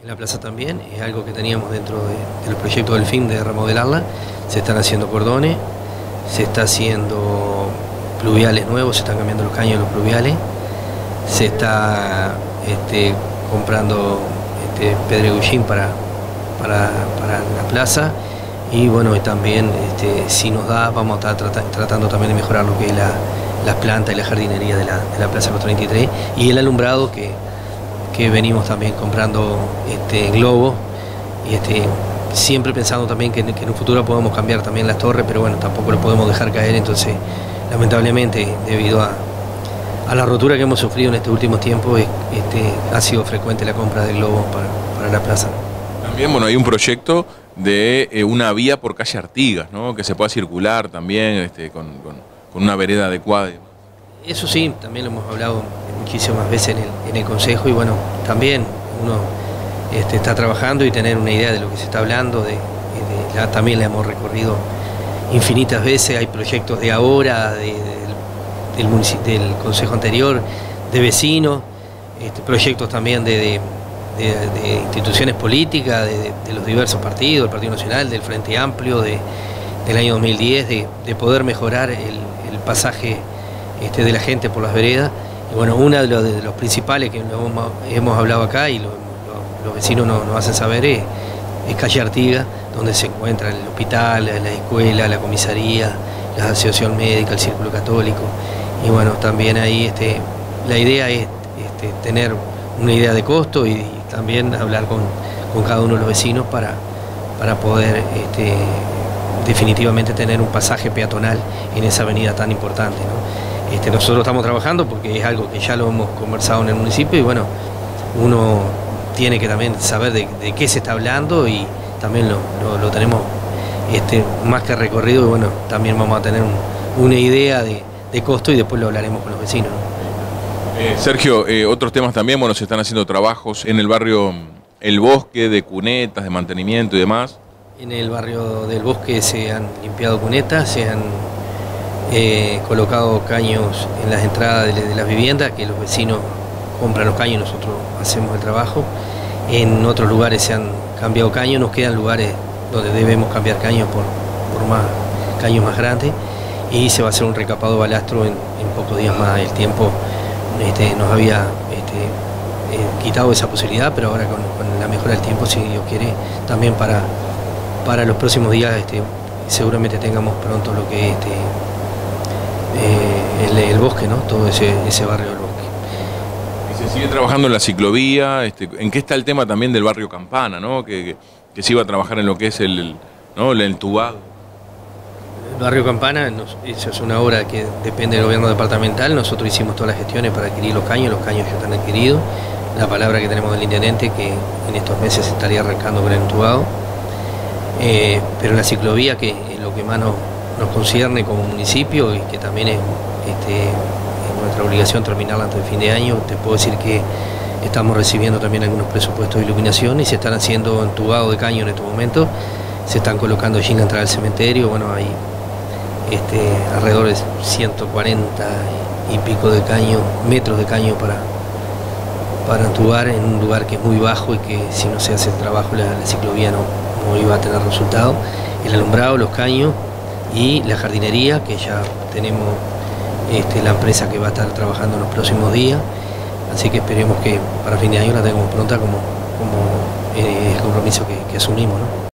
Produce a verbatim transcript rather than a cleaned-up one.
En la plaza también, es algo que teníamos dentro de, de los proyectos del F I M de remodelarla. Se están haciendo cordones, se está haciendo pluviales nuevos, se están cambiando los caños de los pluviales, se está este, comprando este, pedregullín para, para, para la plaza y bueno, y también este, si nos da vamos a estar trat tratando también de mejorar lo que es la, las plantas y la jardinería de la, de la Plaza Los treinta y tres y el alumbrado que, que venimos también comprando este, globos y este, siempre pensando también que, que en un futuro podemos cambiar también las torres, pero bueno, tampoco lo podemos dejar caer, entonces lamentablemente debido a, a la rotura que hemos sufrido en estos últimos tiempos este, ha sido frecuente la compra de globos para, para la plaza. También bueno, hay un proyecto de eh, una vía por calle Artigas, ¿no? Que se pueda circular también este, con, con, con una vereda adecuada. Eso sí, también lo hemos hablado muchísimas veces en el, en el Consejo y bueno, también uno este, está trabajando y tener una idea de lo que se está hablando, de, de, la, también la hemos recorrido infinitas veces, hay proyectos de ahora, de, de, del, del Consejo anterior, de vecinos, este, proyectos también de, de, de, de instituciones políticas, de, de, de los diversos partidos, del Partido Nacional, del Frente Amplio, de, del año dos mil diez, de, de poder mejorar el, el pasaje este, de la gente por las veredas. Y bueno, uno de los, de los principales que hemos, hemos hablado acá y lo, lo, los vecinos nos, nos hacen saber es, es calle Artigas, donde se encuentra el hospital, la escuela, la comisaría, la asociación médica, el círculo católico. Y bueno, también ahí este, la idea es este, tener una idea de costo y, y también hablar con, con cada uno de los vecinos para, para poder este, definitivamente tener un pasaje peatonal en esa avenida tan importante, ¿no? Este, nosotros estamos trabajando porque es algo que ya lo hemos conversado en el municipio y bueno, uno tiene que también saber de, de qué se está hablando y también lo, lo, lo tenemos este, más que recorrido y bueno, también vamos a tener un, una idea de, de costo y después lo hablaremos con los vecinos, ¿no? eh, Sergio, eh, otros temas también, bueno, se están haciendo trabajos en el barrio El Bosque, de cunetas, de mantenimiento y demás. En el barrio del Bosque se han limpiado cunetas, se han eh, colocado caños en las entradas de, de las viviendas, que los vecinos compran los caños y nosotros hacemos el trabajo. En otros lugares se han cambiado caños, nos quedan lugares donde debemos cambiar caños por, por más caños más grandes y se va a hacer un recapado balastro en, en pocos días más. El tiempo este, nos había este, eh, quitado esa posibilidad, pero ahora con, con la mejora del tiempo, si Dios quiere, también para, para los próximos días este, seguramente tengamos pronto lo que es este, eh, el, el bosque, ¿no? Todo ese, ese barrio del Bosque. Se sigue trabajando en la ciclovía, este, ¿en qué está el tema también del barrio Campana, ¿no? que, que, que se iba a trabajar en lo que es el, el, ¿no? el entubado? El barrio Campana, nos, eso es una obra que depende del gobierno departamental, nosotros hicimos todas las gestiones para adquirir los caños, los caños ya están adquiridos, la palabra que tenemos del intendente que en estos meses se estaría arrancando con el entubado, eh, pero la ciclovía, que es lo que más nos, nos concierne como municipio y que también es este, nuestra obligación terminarla antes del fin de año, te puedo decir que estamos recibiendo también algunos presupuestos de iluminación y se están haciendo entubados de caño en estos momentos, se están colocando allí en la entrada del cementerio, bueno, hay este, alrededor de ciento cuarenta y pico de caño, metros de caño para, para entubar en un lugar que es muy bajo y que si no se hace el trabajo la, la ciclovía no, no iba a tener resultado. El alumbrado, los caños y la jardinería, que ya tenemos Este, la empresa que va a estar trabajando en los próximos días, así que esperemos que para fin de año la tengamos pronta como, como eh, el compromiso que, que asumimos, ¿no?